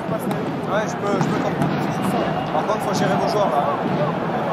Ouais, je peux comprendre. Par contre, il faut gérer vos joueurs là.